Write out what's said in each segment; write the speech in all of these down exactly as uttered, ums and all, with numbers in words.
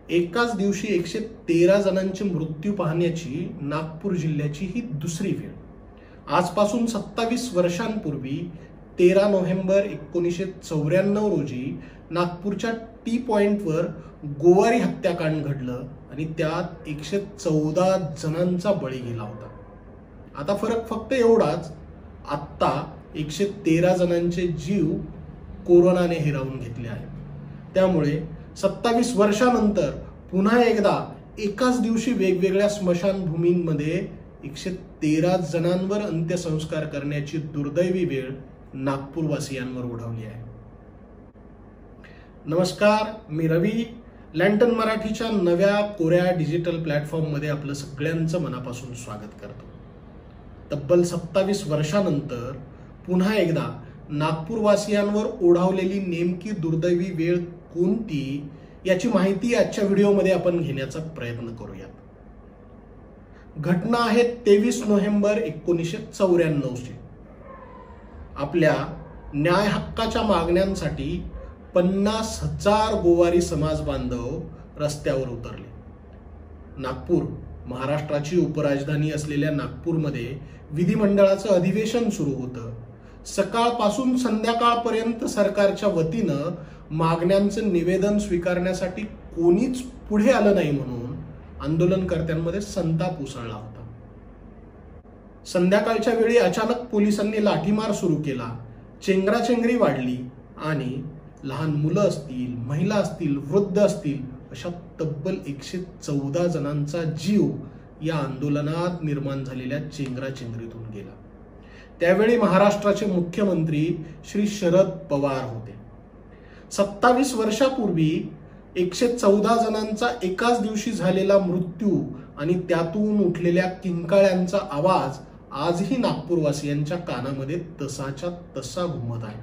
एकाच दिवशी एकशे तेरा जणांचे मृत्यू पाहण्याची नागपूर जिल्ह्याची ही दुसरी वेळ। आजपासून सत्तावीस वर्षांपूर्वी तेरा नोव्हेंबर एकोणीसशे चौऱ्याण्णव रोजी नागपूरच्या टी पॉइंटवर गोवारी हत्याकांड घडलं आणि त्यात एकशे चौदा जणांचा बळी गेला होता। आता फरक फक्त एवढाच, आत्ता एकशे तेरा जणांचे जीव कोरोनाने हिरावून घेतले आहेत। त्यामुळे सत्तावीस वर्षानंतर पुन्हा एकदा एकाच दिवशी वेगवेगळ्या स्मशानभूमींमध्ये एकशे तेरा जणांवर अंत्यसंस्कार करण्याची दुर्दैवी वेळ नागपूरवासियांवर ओढवली आहे। नमस्कार, मी रवी। लँटन मराठीच्या नव्या कोऱ्या डिजिटल प्लॅटफॉर्ममध्ये आपलं सगळ्यांचं मनापासून स्वागत करतो। तब्बल सत्तावीस वर्षानंतर पुन्हा एकदा नागपूरवासियांवर ओढावलेली नेमकी दुर्दैवी वेळ कोणती याची माहिती आजच्या व्हिडिओमध्ये आपण घेण्याचा प्रयत्न करूया। घटना आहे तेवीस नोव्हेंबर एकोणीसशे चौऱ्याण्णव ची। आपल्या न्याय हक्काच्या मागण्यांसाठी पन्नास हजार गोवारी समाज बांधव रस्त्यावर उतरले। नागपूर, महाराष्ट्राची उपराजधानी असलेल्या नागपूरमध्ये विधिमंडळाचं अधिवेशन सुरू होतं। सकाळपासून संध्याकाळपर्यंत सरकारच्या वतीनं मागण्यांचं निवेदन स्वीकारण्यासाठी कोणीच पुढे आलं नाही म्हणून आंदोलनकर्त्यांमध्ये संताप उसळला होता। संध्याकाळच्या वेळी अचानक पोलिसांनी लाठीमार सुरू केला, चेंगराचेंगरी वाढली आणि लहान मुलं असतील, महिला असतील, वृद्ध असतील अशा तब्बल एकशे चौदा जणांचा जीव या आंदोलनात निर्माण झालेल्या चेंगराचेंगरीतून गेला। त्यावेळी महाराष्ट्राचे मुख्यमंत्री श्री शरद पवार होते। सत्तावीस वर्षापूर्वी एकशे चौदा जणांचा एकाच दिवशी झालेला मृत्यू आणि त्यातून उठलेल्या किंकाळ्यांचा आवाज आजही नागपूरवासियांच्या कानामध्ये तसाच्या तसा घुमत आहे।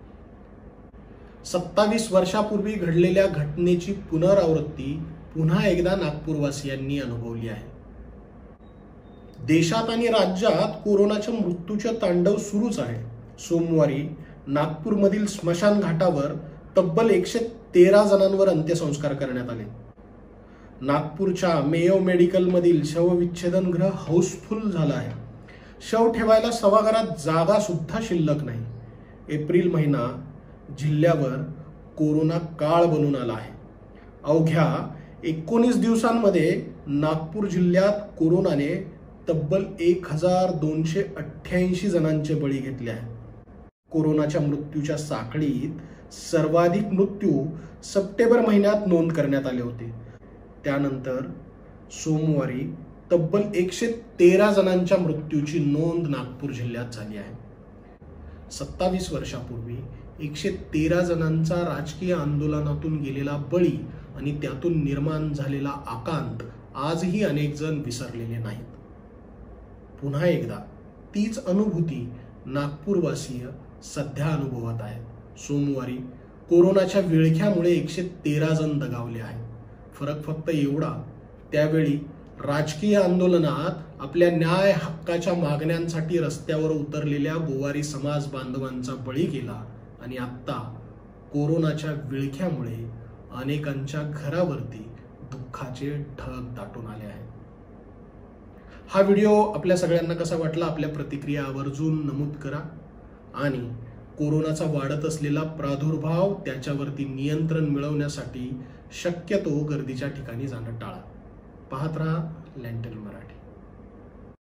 सत्तावीस वर्षापूर्वी घडलेल्या घटनेची पुनरावृत्ती पुन्हा एकदा नागपूरवासियांनी अनुभवली आहे। देशात आणि राज्यात कोरोनाच्या मृत्यूचे तांडव सुरूच आहे। सोमवारी नागपूरमधील स्मशान घाटावर तब्बल एकशे तेरा जणांवर अंत्यसंस्कार करण्यात आले। नागपूरच्या मेयो मेडिकल मधील शवविच्छेदन गृह हाऊसफुल झालं आहे। शव ठेवायला सभागृहात जागा सुद्धा शिल्लक नाही। एप्रिल महिना जिल्ह्यावर कोरोना काळ बनून आला आहे। अवघ्या एकोणीस दिवसांमध्ये नागपूर जिल्ह्यात कोरोनाने तब्बल एक हजार दोनशे अठ्ठ्याऐंशी जणांचे बळी घेतले आहेत। कोरोनाच्या मृत्यूच्या साखळीत सर्वाधिक मृत्यू सप्टेंबर महिन्यात नोंद करण्यात आले होते। त्यानंतर सोमवारी तब्बल एकशे तेरा जणांच्या मृत्यूची नोंद नागपूर जिल्ह्यात झाली आहे। सत्तावीस वर्षापूर्वी एकशे तेरा जणांचा राजकीय आंदोलनातून गेलेला बळी आणि त्यातून निर्माण झालेला आकांत आजही अनेक जण विसरलेले नाहीत। पुन्हा एकदा तीच अनुभूती नागपूरवासीय सध्या अनुभवत आहेत। सोमवारी कोरोनाच्या विळख्यामुळे एकशे तेरा जण दगावले आहेत। फरक फक्त एवढा, त्यावेळी राजकीय आंदोलनात आपल्या न्याय हक्काच्या मागण्यांसाठी रस्त्यावर उतरलेल्या गोवारी समाज बांधवांचा बळी गेला आणि आता कोरोनाच्या विळख्यामुळे अनेकांच्या घरावरती दुःखाचे ढग दाटून आले आहेत। हा व्हिडिओ आपल्या सगळ्यांना कसा वाटला, आपल्या प्रतिक्रिया आवर्जून नमूद करा आणि कोरोनाचा वाढत असलेला प्रादुर्भाव त्याच्यावरती नियंत्रण मिळवण्यासाठी शक्यतो गर्दीच्या ठिकाणी जाणं टाळा। पाहत रहा लँटन मराठी।